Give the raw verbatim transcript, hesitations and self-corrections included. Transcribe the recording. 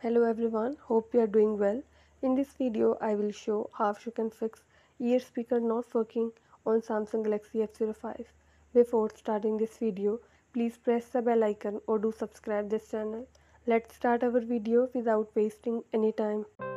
Hello everyone, hope you are doing well. In this video, I will show how you can fix ear speaker not working on Samsung Galaxy F zero five. Before starting this video, please press the bell icon or do subscribe this channel. Let's start our video without wasting any time.